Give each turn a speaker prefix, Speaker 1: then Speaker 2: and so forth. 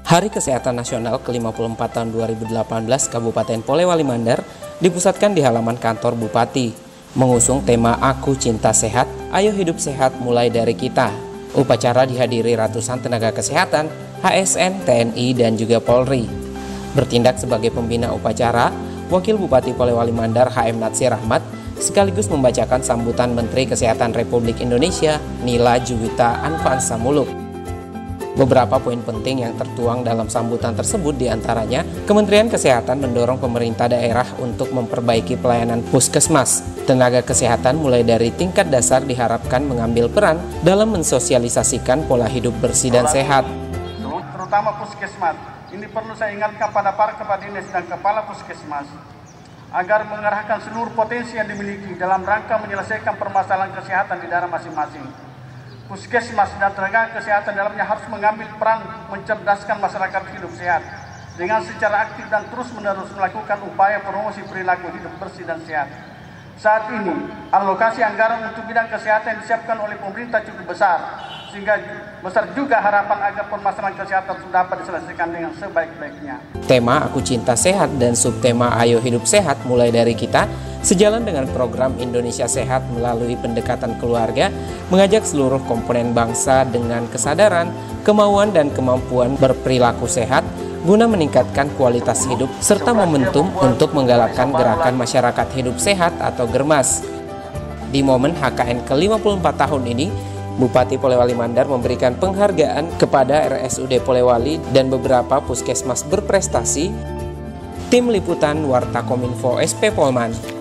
Speaker 1: Hari Kesehatan Nasional ke-54 tahun 2018 Kabupaten Polewali Mandar dipusatkan di halaman kantor Bupati, mengusung tema Aku Cinta Sehat, Ayo Hidup Sehat Mulai Dari Kita. Upacara dihadiri ratusan tenaga kesehatan, ASN, TNI, dan juga Polri. Bertindak sebagai pembina upacara, Wakil Bupati Polewali Mandar HM Natsir Ahmad sekaligus membacakan sambutan Menteri Kesehatan Republik Indonesia Nila Juwita Anfansa Muluk. Beberapa poin penting yang tertuang dalam sambutan tersebut diantaranya, Kementerian Kesehatan mendorong pemerintah daerah untuk memperbaiki pelayanan puskesmas. Tenaga kesehatan mulai dari tingkat dasar diharapkan mengambil peran dalam mensosialisasikan pola hidup bersih dan sehat.
Speaker 2: Terutama puskesmas, ini perlu saya ingatkan pada para kepala dinas dan kepala puskesmas agar mengerahkan seluruh potensi yang dimiliki dalam rangka menyelesaikan permasalahan kesehatan di daerah masing-masing. Puskesmas dan tenaga kesehatan dalamnya harus mengambil peran mencerdaskan masyarakat hidup sehat dengan secara aktif dan terus-menerus melakukan upaya promosi perilaku hidup bersih dan sehat. Saat ini, alokasi anggaran untuk bidang kesehatan yang disiapkan oleh pemerintah cukup besar, sehingga besar juga harapan agar permasalahan kesehatan dapat diselesaikan dengan sebaik-baiknya.
Speaker 1: Tema Aku Cinta Sehat dan subtema Ayo Hidup Sehat Mulai Dari Kita sejalan dengan program Indonesia Sehat melalui pendekatan keluarga, mengajak seluruh komponen bangsa dengan kesadaran, kemauan, dan kemampuan berperilaku sehat guna meningkatkan kualitas hidup serta momentum untuk menggalakkan gerakan masyarakat hidup sehat atau Germas. Di momen HKN ke-54 tahun ini, Bupati Polewali Mandar memberikan penghargaan kepada RSUD Polewali dan beberapa puskesmas berprestasi. Tim Liputan Warta Kominfo SP Polman.